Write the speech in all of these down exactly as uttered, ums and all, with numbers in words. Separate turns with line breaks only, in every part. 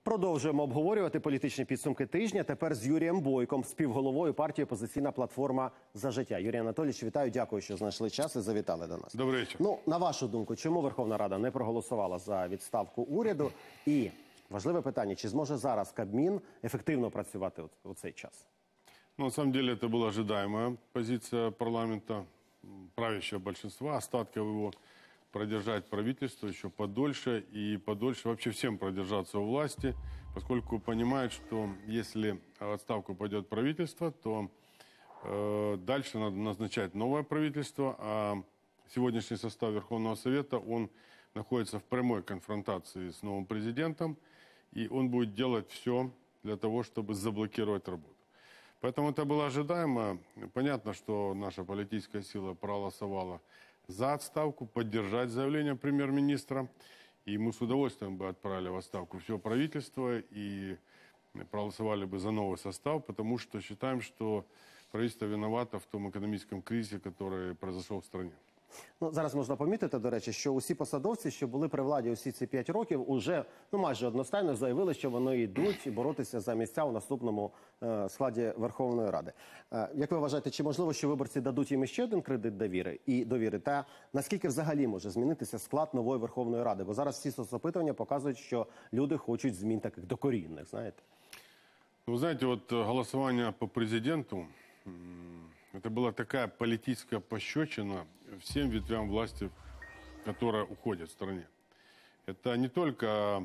Продовжуємо обговорювати політичні підсумки тижня. Тепер з Юрієм Бойком, співголовою партії «Опозиційна платформа За життя». Юрій Анатолійович, вітаю, дякую, що знайшли час і завітали до нас.
Добрий вечір.
Ну, на вашу думку, чому Верховна Рада не проголосувала за відставку уряду? І важливе питання, чи зможе зараз Кабмін ефективно працювати у цей час?
Ну, на самом деле, это была ожидаемая позиция парламента, правящего большинства, остатков его, продержать правительство еще подольше и подольше вообще всем продержаться у власти, поскольку понимают, что если в отставку пойдет правительство, то э, дальше надо назначать новое правительство, а сегодняшний состав Верховного Совета, он находится в прямой конфронтации с новым президентом, и он будет делать все для того, чтобы заблокировать работу. Поэтому это было ожидаемо. Понятно, что наша политическая сила проголосовала за отставку, поддержать заявление премьер-министра. И мы с удовольствием бы отправили в отставку все правительство и проголосовали бы за новый состав, потому что считаем, что правительство виновато в том экономическом кризисе, который произошел в стране.
Ну, зараз можна помітити, до речі, що усі посадовці, що були при владі усі ці п'ять років, уже ну, майже одностайно заявили, що вони йдуть боротися за місця у наступному е, складі Верховної Ради. Е, як ви вважаєте, чи можливо, що виборці дадуть їм ще один кредит довіри? І довіри? Та наскільки взагалі може змінитися склад нової Верховної Ради? Бо зараз всі соцопитування показують, що люди хочуть змін таких докорінних, знаєте?
Вы знаете, вот голосование по президенту, это была такая политическая пощечина всем ветвям власти, которая уходит в стране. Это не только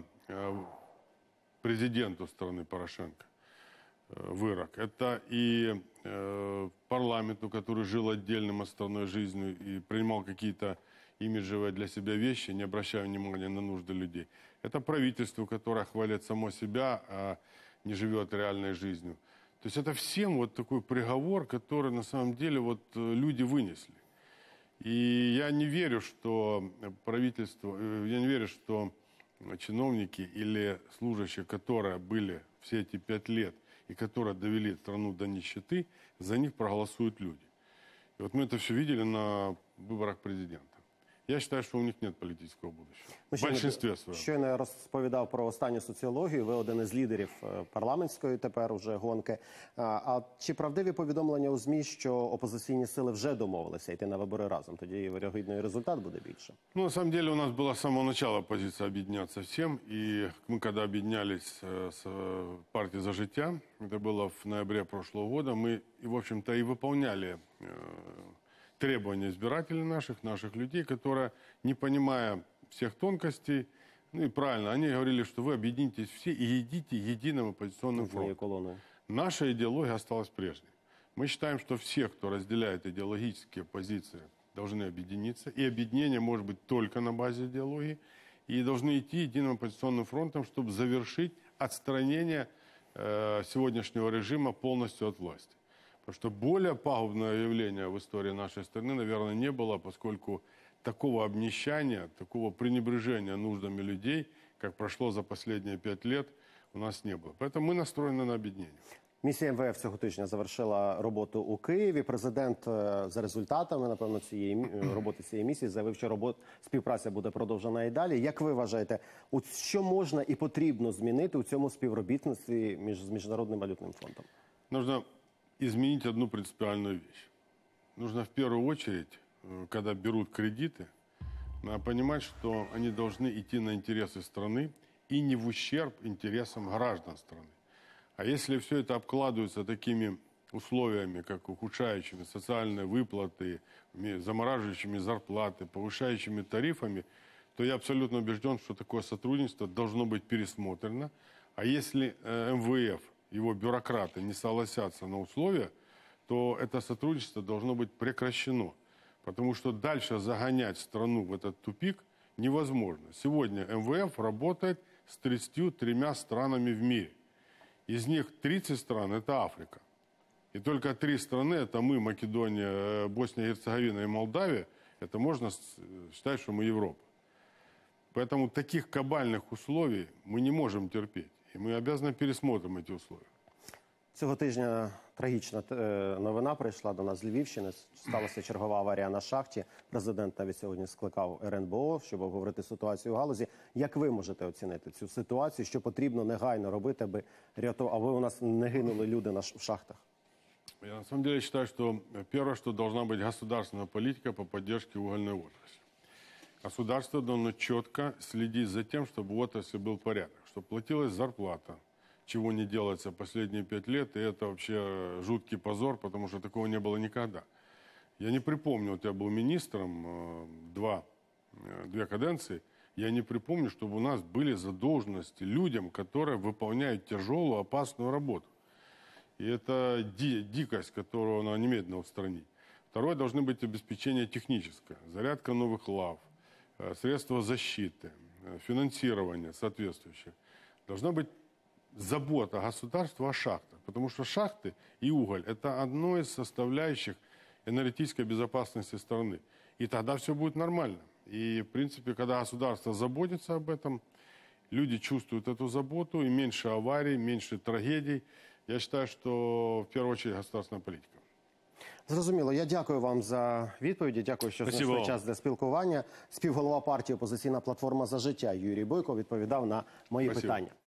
президенту страны Порошенко вырок, это и парламенту, который жил отдельным от страной жизнью и принимал какие-то имиджевые для себя вещи, не обращая внимания на нужды людей. Это правительству, которое хвалит само себя, а не живет реальной жизнью. То есть это всем вот такой приговор, который на самом деле вот люди вынесли. И я не верю, что правительство, я не верю, что чиновники или служащие, которые были все эти пять лет и которые довели страну до нищеты, за них проголосуют люди. И вот мы это все видели на выборах президента. Я вважаю, що у них немає політичного будущего. В большинстві своєму.
Щойно я розповідав про останню соціологію. Ви один із лідерів парламентської тепер уже гонки. А чи правдиві повідомлення у ЗМІ, що опозиційні сили вже домовилися йти на вибори разом? Тоді вірогідно результат буде більше.
Ну, на самом деле у нас была с самого начала позиция объединяться всем. И мы когда объединялись с партией «За життя», это было в ноябре прошлого года, мы, в общем-то, и выполняли требования избирателей наших, наших людей, которые, не понимая всех тонкостей, ну и правильно, они говорили, что вы объединитесь все и едите единым оппозиционным фронтом. Наша идеология осталась прежней. Мы считаем, что все, кто разделяет идеологические позиции, должны объединиться. И объединение может быть только на базе идеологии. И должны идти единым оппозиционным фронтом, чтобы завершить отстранение э, сегодняшнего режима полностью от власти. Потому что более пагубного явления в истории нашей страны, наверное, не было, поскольку такого обнищания, такого пренебрежения нуждами людей, как прошло за последние пять лет, у нас не было. Поэтому мы настроены на объединение.
Місія МВФ цього тижня завершила роботу у Києві. Президент за результатами, напевно, цієї роботи цієї місії заявив, що робот, співпраця буде продовжена і далі. Як ви вважаєте, що можна і потрібно змінити у цьому співробітництві між, з Міжнародним валютним фондом?
Нужно изменить одну принципиальную вещь. Нужно в первую очередь, когда берут кредиты, надо понимать, что они должны идти на интересы страны и не в ущерб интересам граждан страны. А если все это обкладывается такими условиями, как ухудшающими социальные выплаты, замораживающими зарплаты, повышающими тарифами, то я абсолютно убежден, что такое сотрудничество должно быть пересмотрено. А если эм вэ эф, его бюрократы не согласятся на условия, то это сотрудничество должно быть прекращено. Потому что дальше загонять страну в этот тупик невозможно. Сегодня эм вэ эф работает с тридцатью тремя странами в мире. Из них тридцать стран – это Африка. И только три страны – это мы, Македония, Босния, Герцеговина и Молдавия. Это можно считать, что мы Европа. Поэтому таких кабальных условий мы не можем терпеть. И мы обязаны пересмотрим эти условия.
Цього тижня трагічна е, новина прийшла до нас з Львівщини. Сталася чергова аварія на шахті. Президент навіть сьогодні скликав ер ен бе о, щоб обговорити ситуацію у галузі. Як ви можете оцінити цю ситуацію? Що потрібно негайно робити, аби рятувати, аби у нас не гинули люди на ш- в шахтах?
Я на самом деле считаю, что первое, что должна быть государственная политика по поддержке угольной отрасли. Государство должно четко следить за тем, чтобы в отрасли был порядок, чтобы платилась зарплата, чего не делается последние пять лет, и это вообще жуткий позор, потому что такого не было никогда. Я не припомню, вот я был министром э, два, э, две каденции, я не припомню, чтобы у нас были задолженности людям, которые выполняют тяжелую, опасную работу. И это ди- дикость, которую надо немедленно устранить. Второе, должны быть обеспечение техническое, зарядка новых лав, э, средства защиты, э, финансирование соответствующее. Должна быть забота государства о шахтах, потому что шахты и уголь – это одно из составляющих энергетической безопасности страны. И тогда все будет нормально. И, в принципе, когда государство заботится об этом, люди чувствуют эту заботу, и меньше аварий, меньше трагедий. Я считаю, что в первую очередь государственная политика.
Зрозуміло. Я дякую вам за відповіді. Дякую, що
Спасибо
знайшли
вам.
час для спілкування. Співголова партії «Опозиційна платформа За життя» Юрій Бойко відповідав на мої
Спасибо.
питання.